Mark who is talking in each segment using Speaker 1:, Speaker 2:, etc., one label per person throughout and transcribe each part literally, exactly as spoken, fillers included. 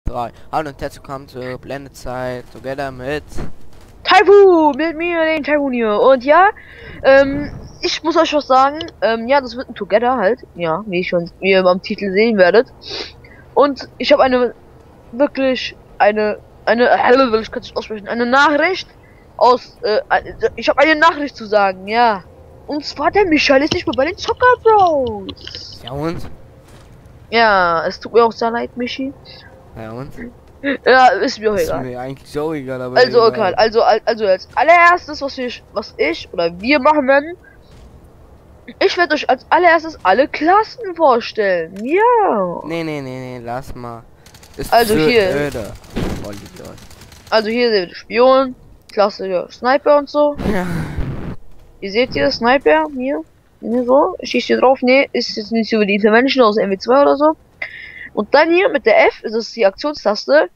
Speaker 1: drei. Hallo und herzlich willkommen zur Blendezeit Together mit
Speaker 2: Taifu, mit mir, den Taifu hier. Und ja, ähm, ich muss euch was sagen. Ähm, ja, das wird ein Together halt. Ja, wie ich schon, wie ihr am Titel sehen werdet. Und ich habe eine, wirklich eine, eine, äh, ich kann es nicht aussprechen, eine Nachricht aus, äh, ich habe eine Nachricht zu sagen, ja. Und zwar der Michael ist nicht mehr bei den Zocker Bros.
Speaker 1: ja und
Speaker 2: Ja, es tut mir auch sehr leid, Michi.
Speaker 1: ja und
Speaker 2: Ja, ist mir auch
Speaker 1: ist
Speaker 2: egal.
Speaker 1: mir eigentlich so egal, aber
Speaker 2: Also
Speaker 1: egal.
Speaker 2: egal, also al- also als allererstes, was ich, was ich oder wir machen werden, ich werde euch als allererstes alle Klassen vorstellen. Ja.
Speaker 1: Nee, nee, nee, nee, lass mal. Ist
Speaker 2: Also
Speaker 1: zu
Speaker 2: hier.
Speaker 1: öde. Vollidiot.
Speaker 2: Also hier seht ihr Spion, Klasse, ja, Sniper und so.
Speaker 1: Ja.
Speaker 2: Ihr seht hier Sniper hier, hier so, schießt hier drauf. Nee, ist jetzt nicht über die Intervention aus M W zwei oder so. Und dann hier mit der F ist es die Aktionstaste.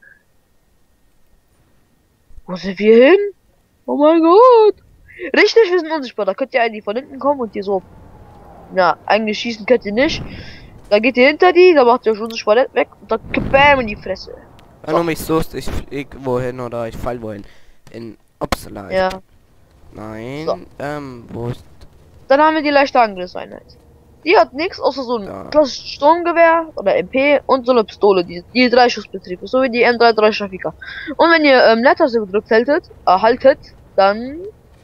Speaker 2: Wo sind wir hin? Oh mein Gott! Richtig, wir sind unsichtbar. Da könnt ihr eigentlich von hinten kommen und hier so. Na, eigentlich schießen könnt ihr nicht. Da geht ihr hinter die, da macht ihr schon unsichtbar weg und dann bam in die Fresse.
Speaker 1: Wenn du mich suchst, ich flieg wohin oder ich fall wohin. In Uppsala.
Speaker 2: Ja.
Speaker 1: Nein,
Speaker 2: So.
Speaker 1: ähm, wo ist.
Speaker 2: Dann haben wir die leichte Angriffseinheit. Die hat nichts außer so ein
Speaker 1: Ja.
Speaker 2: klassisches Sturmgewehr oder M P und so eine Pistole, die, die drei Schussbetrieb ist, so wie die M dreiunddreißig Trafika. Und wenn ihr ähm, Leertaste gedrückt haltet, erhaltet, dann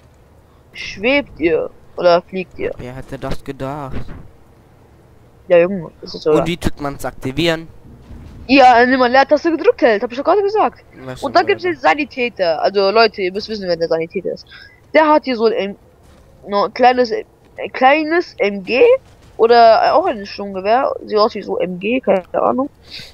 Speaker 2: schwebt ihr oder fliegt ihr.
Speaker 1: Wer hätte das gedacht?
Speaker 2: Ja, Junge, ist es so.
Speaker 1: Und wie tut man's aktivieren?
Speaker 2: Ja, wenn man Leertaste gedrückt hält, hab ich doch gerade gesagt.
Speaker 1: Was
Speaker 2: Und dann gibt es den Sanitäter. Also Leute, ihr müsst wissen, wer der Sanitäter ist. Der hat hier so ein, no, ein kleines, ein kleines M G oder auch ein Sturmgewehr. Sieht aus wie so M G, keine Ahnung.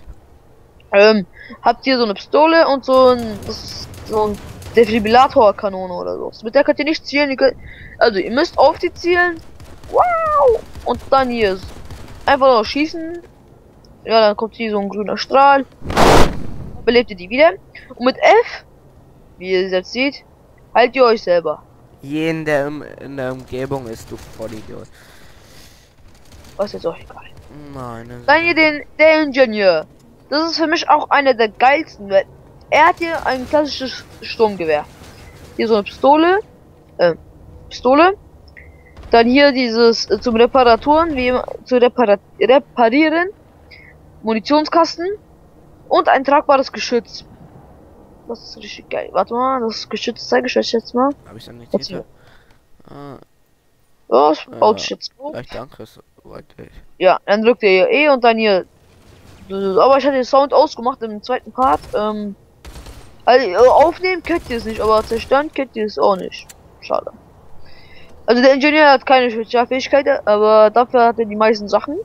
Speaker 2: Ähm, habt ihr so eine Pistole und so ein, das ist so ein Defibrillator-Kanone oder so. Mit der könnt ihr nicht zielen. Ihr könnt, also ihr müsst auf die zielen. Wow! Und dann hier einfach noch schießen. Ja, dann kommt hier so ein grüner Strahl. Belebt ihr die wieder. Und mit F, wie ihr jetzt seht, heilt ihr euch selber.
Speaker 1: Jeden, der im, in der Umgebung ist, du Vollidiot.
Speaker 2: Was jetzt auch egal.
Speaker 1: Meine
Speaker 2: Dann hier den, der Ingenieur. Das ist für mich auch einer der geilsten, weil er hat hier ein klassisches Sturmgewehr. Hier so eine Pistole. Äh, Pistole. Dann hier dieses äh, zum Reparaturen, wie immer, zu repara reparieren. Munitionskasten. Und ein tragbares Geschütz. Das ist richtig geil. Warte mal, das Geschütz zeige ich euch jetzt mal.
Speaker 1: Hab ich dann nicht
Speaker 2: Jetzt
Speaker 1: hier? Ah,
Speaker 2: Ja, das
Speaker 1: Ja.
Speaker 2: baut sich jetzt so.
Speaker 1: vielleicht danke, soweit ich.
Speaker 2: Ja, dann drückt ihr hier E und dann hier. Aber ich hatte den Sound ausgemacht im zweiten Part. Ähm, also aufnehmen könnt ihr es nicht, aber zerstören könnt ihr es auch nicht. Schade. Also der Ingenieur hat keine Spezialfähigkeiten, aber dafür hat er die meisten Sachen.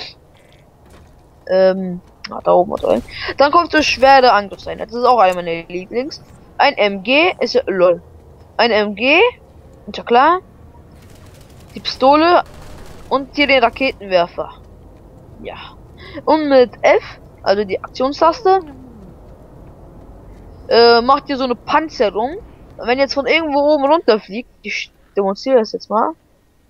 Speaker 2: Ähm, ah, da oben oder dann kommt so schwere Angriffseinheit. Das ist auch einer meiner Lieblings. Ein M G ist ja lol. Ein M G, ist ja klar. Die Pistole und hier den Raketenwerfer. Ja. Und mit F, also die Aktionstaste, äh, macht ihr so eine Panzerung. Wenn jetzt von irgendwo oben runterfliegt, ich demonstriere das jetzt mal.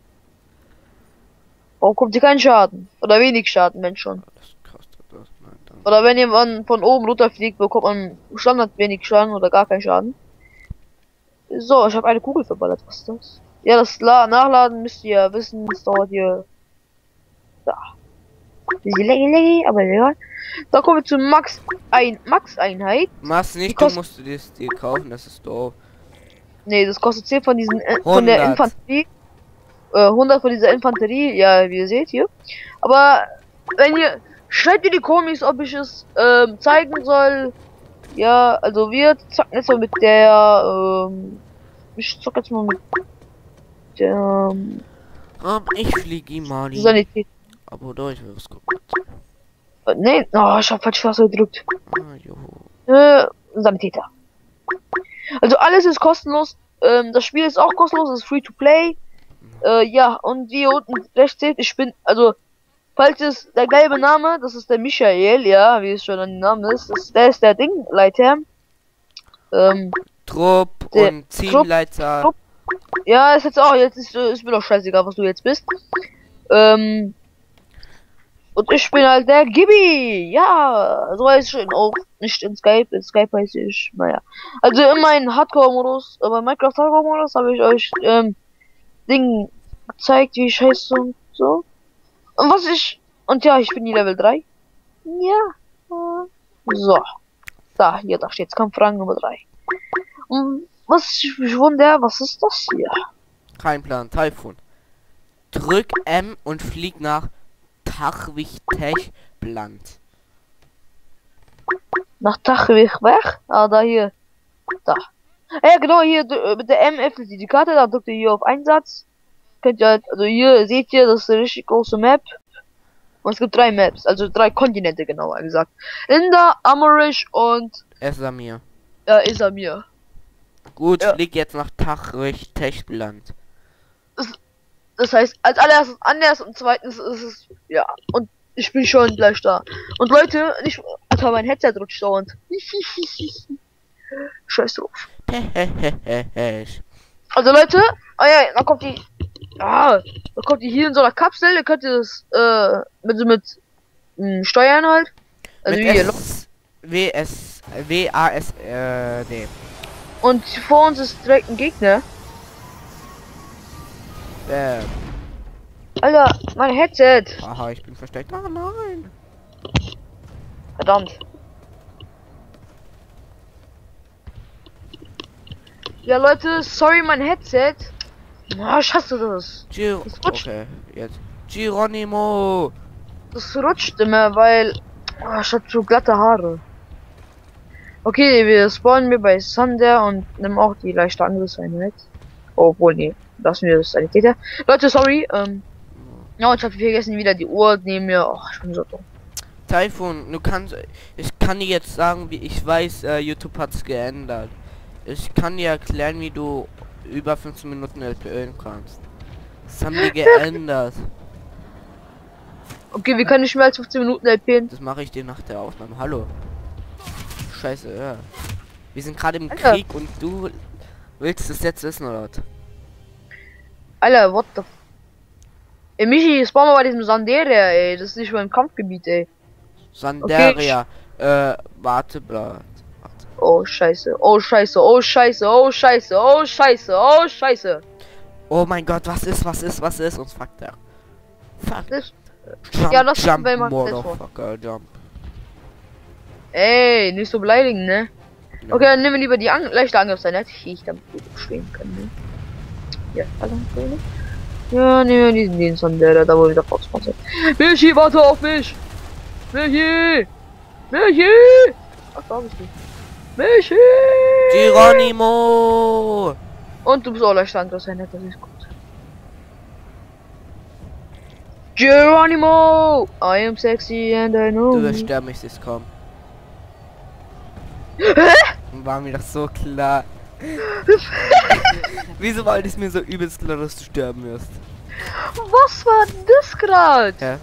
Speaker 2: Warum kommt hier kein Schaden? Oder wenig Schaden, wenn schon.
Speaker 1: Das kostet das. Nein, dann.
Speaker 2: Oder wenn jemand von oben runterfliegt, bekommt man Standard wenig Schaden oder gar keinen Schaden. So, ich habe eine Kugel verballert. Was ist das? Ja, das La Nachladen müsst ihr ja wissen. Das dauert hier. Da. Bisschen leggy, leggy, aber ja. Da kommen wir zu Max ein Max Einheit.
Speaker 1: Mach's nicht, du
Speaker 2: kostet-
Speaker 1: musst du das dir kaufen, das ist doof.
Speaker 2: Nee, das kostet zehn von diesen äh, von der
Speaker 1: hundert.
Speaker 2: Infanterie. Äh, hundert von dieser Infanterie. Ja, wie ihr seht hier. Aber wenn ihr schreibt in die Kommis, ob ich es ähm, zeigen soll. Ja, also wir zocken jetzt mal mit der. Ähm, ich zock jetzt mal mit der ähm,
Speaker 1: Um, ich flieg ihm mal die.
Speaker 2: Sanität.
Speaker 1: Aber durch, was gucken.
Speaker 2: Äh, nee, oh, ich hab falsch was gedrückt.
Speaker 1: Ah, juhu.
Speaker 2: Äh, Sanitäter. Also alles ist kostenlos. Ähm, das Spiel ist auch kostenlos, es ist free to play. Äh, ja, und wie ihr unten rechts seht, ich bin, also, falls es der gelbe Name, das ist der Michael, ja, wie es schon an den Namen ist, das, der ist der Dingleiter. Ähm,
Speaker 1: Trupp
Speaker 2: Der
Speaker 1: und Teamleiter.
Speaker 2: Trupp. ja, ist jetzt auch, jetzt ist, ist mir doch scheißegal, was du jetzt bist. Ähm, Und ich bin halt der Gibi. Ja, so heißt ich schon auch nicht in Skype. In Skype heiße ich, naja. Also in meinem Hardcore-Modus, äh, bei Minecraft Hardcore-Modus habe ich euch ähm, Ding gezeigt, wie ich heiße und so. Und was ich. Und ja, ich bin die Level drei. Ja. So. Da, hier, da steht's Kampfrang Nummer drei. Und was ich mich wundere, was ist das hier?
Speaker 1: Kein Plan. Typhoon. Drück M und flieg nach Tachwichtech-Bland.
Speaker 2: Nach Tachwich weg? Ah, da hier. Da. Ja, genau, hier d- mit der M öffnet ihr die Karte, da drückt ihr hier auf Einsatz. Könnt ihr halt, also hier seht ihr, das ist eine richtig große Map. Und es gibt drei Maps, also drei Kontinente genauer gesagt. Inder, Amorish und
Speaker 1: Esamir.
Speaker 2: äh, Isamir.
Speaker 1: Gut,
Speaker 2: Ja.
Speaker 1: flieg jetzt nach Tachwichtech-Bland.
Speaker 2: Das heißt, als allererstes anders und zweitens ist es, ja, und ich bin schon gleich da. Und Leute, nicht, Alter, mein Headset rutscht dauernd. Scheiß drauf. Also Leute, ah ja, dann kommt die, ah, dann kommt die hier in so einer Kapsel, da könnt ihr das, äh, mit, so mit, mh, steuern halt. Also
Speaker 1: Mit
Speaker 2: hier,
Speaker 1: S W S W A S äh, D.
Speaker 2: und vor uns ist direkt ein Gegner.
Speaker 1: Äh,
Speaker 2: Alter, mein Headset.
Speaker 1: aha, ich bin versteckt. Ah nein.
Speaker 2: Verdammt. Ja Leute, sorry mein Headset. Ah, ich hasse das.
Speaker 1: Giro
Speaker 2: Das rutscht.
Speaker 1: okay, jetzt. Geronimo.
Speaker 2: Das rutscht immer, weil ah, ich hab so glatte Haare. Okay, wir spawnen wir bei Thunder und nehmen auch die leichte Angriffseinheit. Obwohl, nee, lassen wir das Sanitäter. Leute, sorry, ähm. Ja, ich habe vergessen wieder die Uhr neben mir. Ach, ich bin so dumm.
Speaker 1: Typhoon, du kannst. Ich kann dir jetzt sagen, wie ich weiß, äh, YouTube hat's geändert. Ich kann dir erklären, wie du über fünfzehn Minuten L P ölen kannst. Das haben die geändert.
Speaker 2: Okay, wir können nicht mehr als fünfzehn Minuten L P.
Speaker 1: Das mache ich dir nach der Aufnahme. Hallo. Scheiße, ja. Wir sind gerade im
Speaker 2: Alter.
Speaker 1: Krieg und du willst es jetzt wissen, oder was?
Speaker 2: Alter, what the f. Ey, Michi, spawn mal bei diesem Sanderia, ey. Das ist nicht mein Kampfgebiet, ey.
Speaker 1: Sandaria. Äh, warte, Blatt.
Speaker 2: Oh, scheiße. Oh, scheiße. Oh, scheiße. Oh, scheiße. Oh, scheiße. Oh, scheiße.
Speaker 1: Oh mein Gott, was ist, was ist, was ist? Uns fuckt er. Fuck.
Speaker 2: Das,
Speaker 1: Jump,
Speaker 2: Ja, das-
Speaker 1: jump,
Speaker 2: wenn man-
Speaker 1: Motherfucker, jump.
Speaker 2: ey, nicht so beleidigen, ne?
Speaker 1: Ja.
Speaker 2: Okay, dann nehmen wir lieber die An leichte Angriffseinheit. Ich damit gut stehen kann, ne? Ja, also, ne? Ja, nehmen wir diesen Dienst an der, da wo wieder rauskommt. Michi, warte auf mich! Michi! Michi! Ach, da bist du. Michi!
Speaker 1: Geronimo!
Speaker 2: Und du bist auch leicht Angriffseinheit, das ist gut. Geronimo! I am sexy and I know.
Speaker 1: Du wirst sterben, ich seh's kaum. War mir doch so klar. Wieso war das mir so übelst klar, dass du sterben wirst?
Speaker 2: Was war denn das gerade?
Speaker 1: Hä?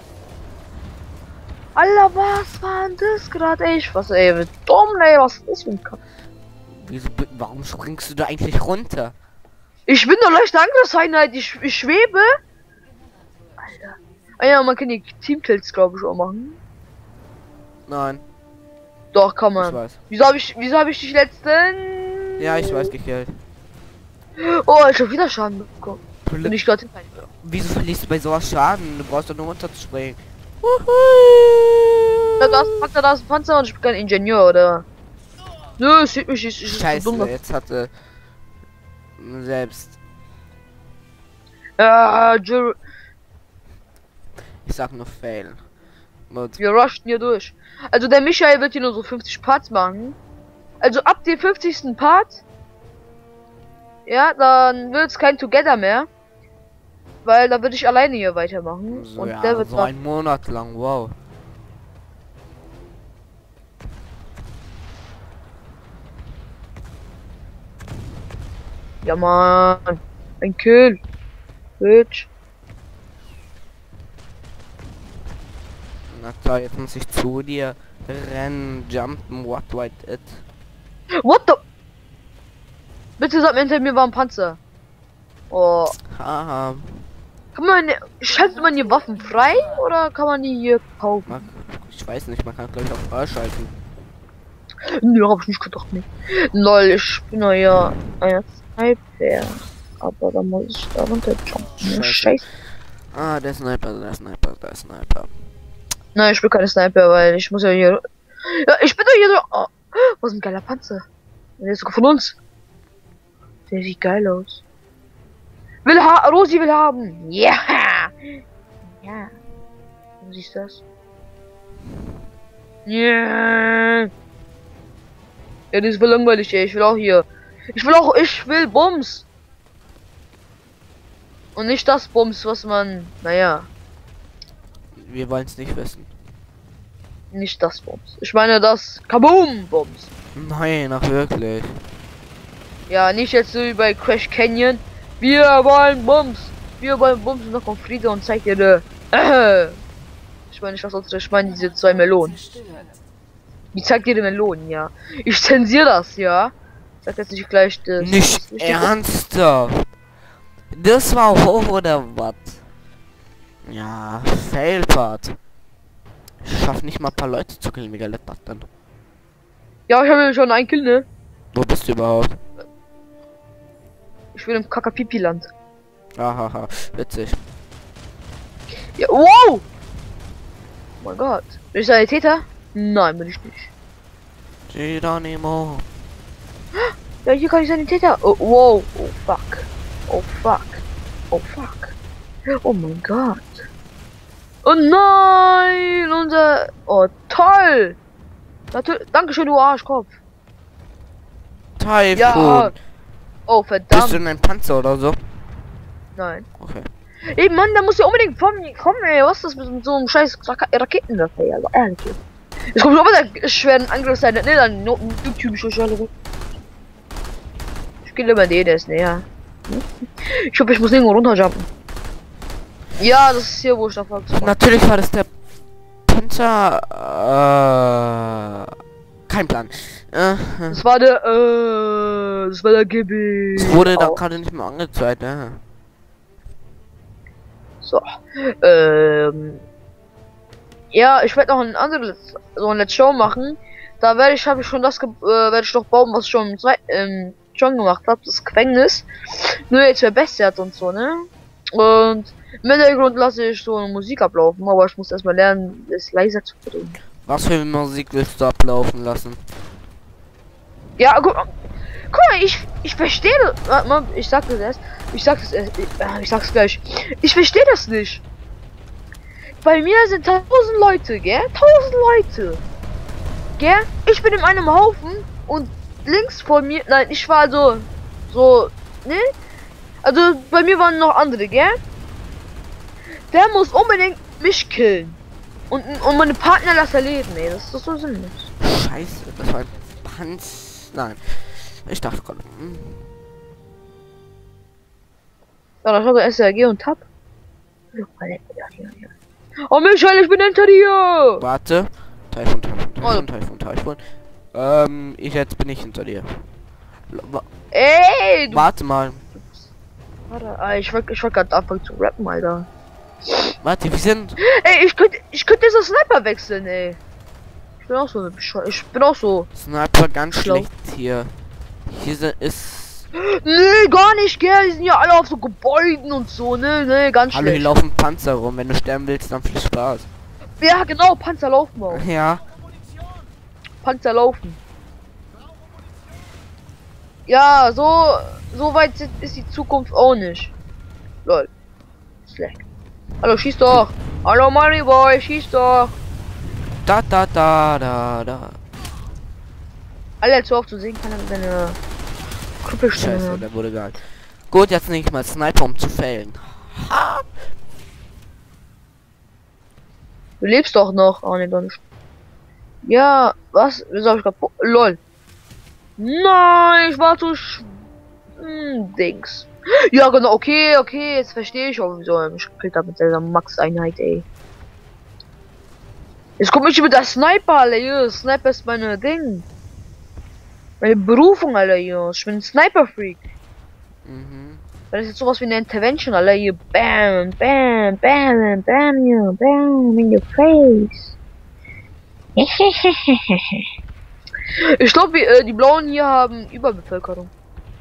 Speaker 2: Alter, was war denn das gerade? Ey, ich was, ey, wie dumm, ey, was ist das für ein Kack?
Speaker 1: Wieso, warum springst du da eigentlich runter?
Speaker 2: Ich bin doch leicht Angriffseinheit, ich, ich schwebe. Alter. Ah ja, man kann die Teamkills, glaube ich, auch machen.
Speaker 1: Nein,
Speaker 2: Doch, kann
Speaker 1: ich
Speaker 2: man.
Speaker 1: weiß.
Speaker 2: Wieso habe ich, wieso habe ich dich letzten?
Speaker 1: Ja, ich weiß, gekillt.
Speaker 2: Oh, ich habe wieder Schaden bekommen. Und ich gerade.
Speaker 1: Wieso verlierst du bei sowas Schaden? Du brauchst doch nur runterzuspringen.
Speaker 2: Da ist ein Panzer, da ist ein Panzer und ich bin kein Ingenieur, oder? Nö, es sieht mich, ich, ich
Speaker 1: Scheiße,
Speaker 2: so dumm.
Speaker 1: jetzt hatte selbst.
Speaker 2: Ja, Jer
Speaker 1: Ich sag nur fail. Gut.
Speaker 2: wir rushen hier durch. Also der Michael wird hier nur so fünfzig Parts machen. Also ab dem fünfzigsten Part, ja, dann wird es kein Together mehr. Weil da würde ich alleine hier weitermachen.
Speaker 1: So,
Speaker 2: und
Speaker 1: ja,
Speaker 2: der wird
Speaker 1: so
Speaker 2: noch-
Speaker 1: ein Monat lang, wow.
Speaker 2: Ja, Mann. Ein Kill. Bitch.
Speaker 1: Na klar, jetzt muss ich zu dir rennen, jumpen, what what it.
Speaker 2: What the? Bitte sag mir, hinter mir war ein Panzer. Oh.
Speaker 1: Haha.
Speaker 2: Kann man, schaltet man hier Waffen frei oder kann man die hier kaufen?
Speaker 1: Ich weiß nicht, man kann glaube ich auch freischalten.
Speaker 2: Nö, hab ich nicht gedacht, nicht. Lol, ich bin ja ein Sniper. Aber da muss ich da runter jumpen. Scheiße.
Speaker 1: Ah, der Sniper, der Sniper, der Sniper.
Speaker 2: Nein, ich bin keine Sniper, weil ich muss ja hier. Ja, ich bin doch hier so. Oh, was ein geiler Panzer. Der ist sogar von uns. Der sieht geil aus. Will ha Rosi will haben. Ja. Yeah. Ja. Du siehst das? Ja. Yeah. Ja, das ist voll langweilig, ey. Ich will auch hier. Ich will auch, ich will Bums. Und nicht das Bums, was man, naja.
Speaker 1: Wir wollen es nicht wissen.
Speaker 2: Nicht das Bums. Ich meine das Kaboom Bums.
Speaker 1: Nein, ach wirklich.
Speaker 2: Ja, nicht jetzt so wie bei Crash Canyon. Wir wollen Bums. Wir wollen Bums und dann kommt Friede und zeigt dir äh. Ich meine nicht was sonst, ich meine diese zwei Melonen. Wie zeigt dir die Melonen, ja. Ich zensiere das, ja. Sag jetzt nicht gleich das.
Speaker 1: Nicht
Speaker 2: das
Speaker 1: ernsthaft. Das war hoch oder was? Ja, Failpart. Ich schaff nicht mal ein paar Leute zu killen, wie geil das dann.
Speaker 2: Ja, ich habe schon einen Kill, ne?
Speaker 1: Wo bist du überhaupt?
Speaker 2: Ich bin im Kakapipi-Land.
Speaker 1: Ahaha, witzig.
Speaker 2: Ja, wow! Oh mein Gott. Bin ich der Täter? Nein, bin ich nicht.
Speaker 1: Geronimo.
Speaker 2: Ja, hier kann ich seinen Täter. Oh, wow. Oh, fuck. Oh, fuck. Oh, fuck. Oh mein Gott. Oh nein! Unser... Oh, toll! Natürlich... Dankeschön, du Arschkopf.
Speaker 1: Typhoon.
Speaker 2: Ja. Oh, verdammt.
Speaker 1: Bist du in einem Panzer oder so?
Speaker 2: Nein.
Speaker 1: Okay.
Speaker 2: Ey, Mann, da muss ja unbedingt von mir kommen, ey. Was ist das mit so einem scheiß Rak Raketenwerfer, ey? Also, ehrlich. Jetzt kommt aber der schweren Angriff sein. Ne, dann no, typische Schale weg. Ich gehe immer den, der ist näher. Ich hoffe, ich muss irgendwo runterjumpen. Ja, das ist hier, wo ich da folge.
Speaker 1: Natürlich war das der Panzer. Äh, kein Plan. Äh,
Speaker 2: Das war der, äh, das war der G B.
Speaker 1: es wurde da gerade nicht mehr angezeigt, ne?
Speaker 2: So, ähm, ja, ich werde noch ein anderes, so ein Let's Show machen. Da werde ich, habe ich schon das, äh, werde ich doch bauen, was ich schon im zweiten, ähm, schon gemacht habe, das Gefängnis. Nur jetzt verbessert und so, ne? Und im Hintergrund lasse ich so eine Musik ablaufen, aber ich muss erstmal lernen, es leiser zu drehen.
Speaker 1: Was für Musik willst du ablaufen lassen?
Speaker 2: Ja, guck, guck mal, ich, ich verstehe das. Warte mal, ich sag das erst. Ich sag das erst. Ich, ich sag's gleich. Ich verstehe das nicht. Bei mir sind tausend Leute, gell? Tausend Leute. Gell? Ich bin in einem Haufen und links vor mir. Nein, ich war so. So. Ne? Also bei mir waren noch andere, gell? Der muss unbedingt mich killen. Und, und meine Partner lassen erleben, ey. Das ist so sinnlos.
Speaker 1: Scheiße, das war ein Panz. Nein. Ich dachte gerade. Hm.
Speaker 2: Ja, da schaut der S R G und Tab. Oh Michael, ich bin hinter dir!
Speaker 1: Warte. Typhoon, Typhoon, Typhoon,
Speaker 2: Oh.
Speaker 1: Typhoon, Typhoon. Ähm, ich jetzt bin ich hinter dir. Wa
Speaker 2: Ey! Du
Speaker 1: Warte mal.
Speaker 2: Warte, ah, ich wollte ich wollt gerade anfangen zu rappen, Alter.
Speaker 1: Warte, wir sind.
Speaker 2: Ey, ich könnte ich könnte dieser Sniper wechseln, ey. Ich bin auch so eine Bescheu ich bin auch so.
Speaker 1: Sniper ganz
Speaker 2: Schlau.
Speaker 1: schlecht hier. Hier sind, ist.
Speaker 2: Nee, gar nicht, gell? Die sind ja alle auf so Gebäuden und so, ne? Ne, ganz
Speaker 1: Hallo, hier
Speaker 2: schlecht.
Speaker 1: laufen Panzer rum. Wenn du sterben willst, dann viel Spaß.
Speaker 2: Ja, genau, Panzer laufen auch.
Speaker 1: Ja.
Speaker 2: Panzer laufen. Ja, so so weit sind- ist die Zukunft auch nicht. Lol. Slack. Hallo, schieß doch. Hallo, Money Boy, schieß doch.
Speaker 1: Da da da da da.
Speaker 2: Alle zu auf zu sehen kann er mit seiner
Speaker 1: Scheiße,
Speaker 2: Krüppelstimme.
Speaker 1: der wurde geil. Gut, jetzt nicht mal Sniper, um zu fällen.
Speaker 2: Du lebst doch noch. Oh ne, doch nicht. Ja, was? Wieso hab ich kaputt? Lol. Nein, ich war zu sch hm, Dings. Ja, genau, okay, okay, jetzt verstehe ich auch, wieso er mich gekillt hat mit seiner Max-Einheit, ey. Jetzt kommt mich mit der Sniper, Alter, hier. Sniper ist meine Ding. Meine Berufung, Alter, hier. Ich bin ein Sniper-Freak.
Speaker 1: Mhm.
Speaker 2: Das ist jetzt sowas wie eine Intervention, Alter. Hier, bam, bam, bam, bam, ja, bam, in your face. Ich glaube, äh, die Blauen hier haben Überbevölkerung.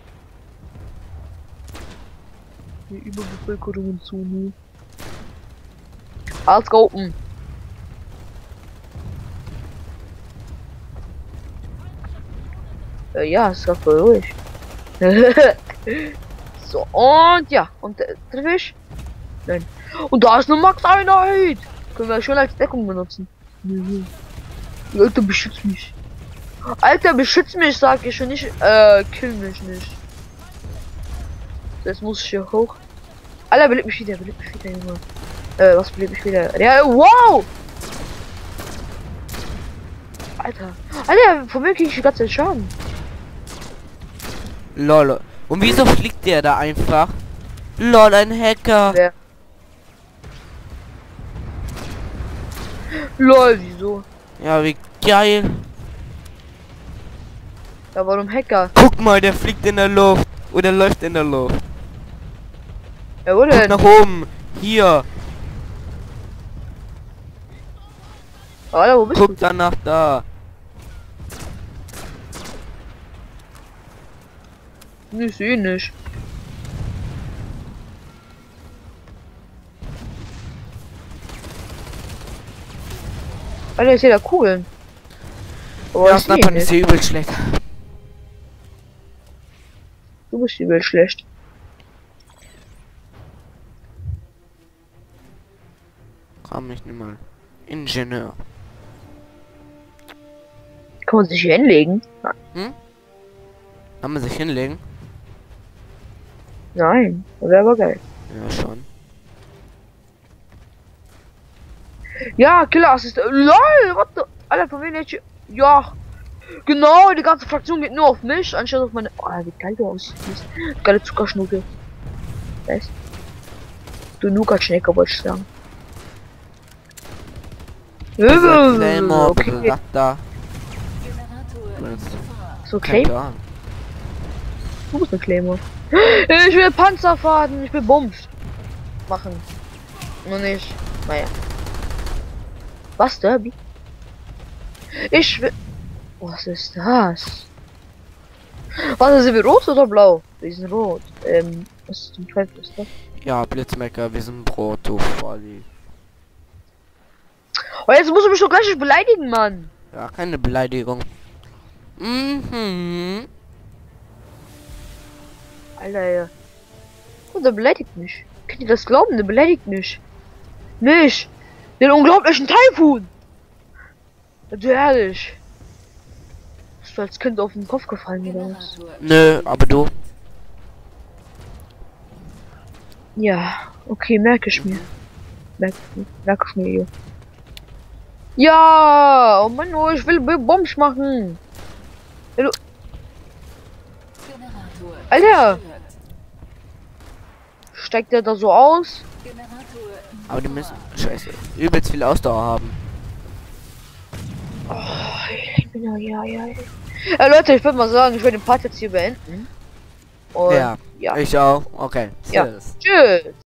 Speaker 2: Die Überbevölkerung in Zone. Let's go. Hm. Äh, ja, ist gerade voll ruhig. So, und ja, und äh, triff ich? Nein. Und da ist eine Max-Einheit! Können wir schon als Deckung benutzen. Mhm. Alter, beschütz mich. Alter, beschütz mich, sag ich schon nicht. Äh, kill mich nicht. Jetzt muss ich hier hoch. Alter, belebt mich wieder, belebt mich wieder, Junge. Äh, was belebt mich wieder? Ja, wow! Alter. Alter, von mir krieg ich die ganze Zeit Schaden.
Speaker 1: Lol. Und wieso fliegt der da einfach? Lol, ein Hacker.
Speaker 2: Wer? Lol, wieso?
Speaker 1: Ja, wie geil.
Speaker 2: Ja, warum Hacker?
Speaker 1: Guck mal, der fliegt in der Luft. Oder läuft in der Luft.
Speaker 2: Ja, wo
Speaker 1: Guck
Speaker 2: denn?
Speaker 1: nach oben. Hier.
Speaker 2: Alter, wo bist
Speaker 1: Guck danach da.
Speaker 2: du? Ich seh nicht. Alter, ich sehe da Kugeln. Aber
Speaker 1: Ja,
Speaker 2: ich seh
Speaker 1: Sniper
Speaker 2: nicht.
Speaker 1: ist hier übel schlecht.
Speaker 2: Du bist übel schlecht.
Speaker 1: Komm, ich nimm mal. Ingenieur.
Speaker 2: Kann man sich hier hinlegen?
Speaker 1: Hm? Kann man sich hinlegen?
Speaker 2: Nein, das wäre aber geil.
Speaker 1: Ja, schon.
Speaker 2: Ja, Killer Assist. LOL, what the? Alter, von wem hätte ich... Ja. Genau, die ganze Fraktion geht nur auf mich, anstatt auf meine... Oh, wie geil du aussiehst. Geile Zuckerschnucke. Weißt du? Nougat-Schnecke wollte ich sagen.
Speaker 1: Dieser Claymore,
Speaker 2: Okay.
Speaker 1: okay. Da.
Speaker 2: So, Claim?
Speaker 1: Keine Ahnung.
Speaker 2: Du bist eine Claymore. Ich will Panzerfaden, ich will Bums machen. Nur nicht. Naja. Was, Derby? Ich will... Was ist das? Was, sind wir rot oder blau? Wir sind rot. Ähm, was zum Teufel ist das?
Speaker 1: Ja, Blitzmecker, wir sind Brot, du Volli.
Speaker 2: Oh, jetzt musst du mich doch gleich nicht beleidigen, Mann.
Speaker 1: Ja, keine Beleidigung. Mhm.
Speaker 2: Alter, ja. Oh, der beleidigt mich. Könnt ihr das glauben? Der beleidigt mich. Mich. Den unglaublichen Taifun. Du ehrlich. Bist du als Kind auf den Kopf gefallen oder was?
Speaker 1: Nö, aber du.
Speaker 2: Ja, okay, merke ich mir. Merke merk ich mir hier. Ja, oh Mann, oh, ich will Bombs machen. Ja, du... Alter! Steigt der da so aus?
Speaker 1: Aber die müssen, scheiße, übelst viel Ausdauer haben.
Speaker 2: Oh, ich bin ja, ja, ja. Äh, Leute, ich würde mal sagen, ich werde den Part jetzt hier beenden. Und
Speaker 1: Ja,
Speaker 2: ja.
Speaker 1: ich auch. Okay.
Speaker 2: Ja.
Speaker 1: Tschüss.
Speaker 2: Tschüss.